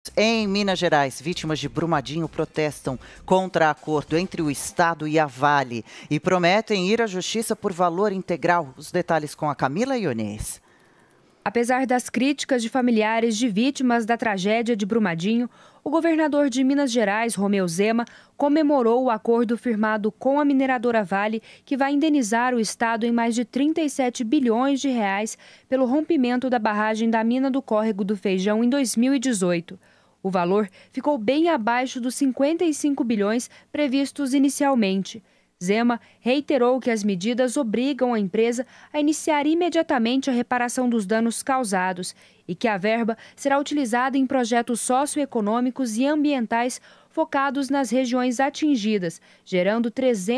Em Minas Gerais, vítimas de Brumadinho protestam contra acordo entre o Estado e a Vale e prometem ir à justiça por valor integral. Os detalhes com a Camila Ionês. Apesar das críticas de familiares de vítimas da tragédia de Brumadinho, o governador de Minas Gerais, Romeu Zema, comemorou o acordo firmado com a mineradora Vale, que vai indenizar o Estado em mais de 37 bilhões de reais pelo rompimento da barragem da mina do Córrego do Feijão em 2018. O valor ficou bem abaixo dos 55 bilhões previstos inicialmente. Zema reiterou que as medidas obrigam a empresa a iniciar imediatamente a reparação dos danos causados e que a verba será utilizada em projetos socioeconômicos e ambientais focados nas regiões atingidas, gerando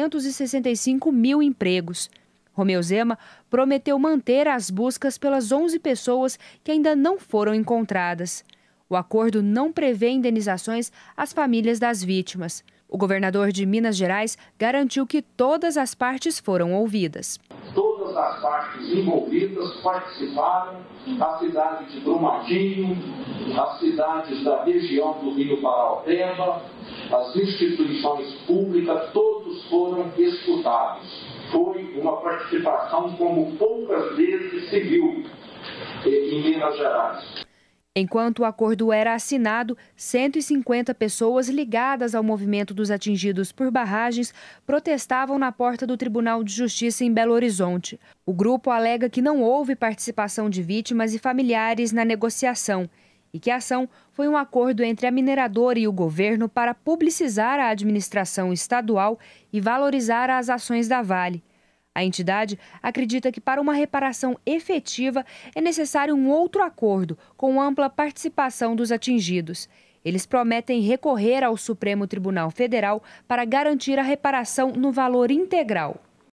365 mil empregos. Romeu Zema prometeu manter as buscas pelas 11 pessoas que ainda não foram encontradas. O acordo não prevê indenizações às famílias das vítimas. O governador de Minas Gerais garantiu que todas as partes foram ouvidas. Todas as partes envolvidas participaram, a cidade de Brumadinho, as cidades da região do Rio Paraopeba, as instituições públicas, todos foram escutados. Foi uma participação como poucas vezes se viu em Minas Gerais. Enquanto o acordo era assinado, 150 pessoas ligadas ao movimento dos atingidos por barragens protestavam na porta do Tribunal de Justiça em Belo Horizonte. O grupo alega que não houve participação de vítimas e familiares na negociação e que a ação foi um acordo entre a mineradora e o governo para publicizar a administração estadual e valorizar as ações da Vale. A entidade acredita que para uma reparação efetiva é necessário um outro acordo com ampla participação dos atingidos. Eles prometem recorrer ao Supremo Tribunal Federal para garantir a reparação no valor integral.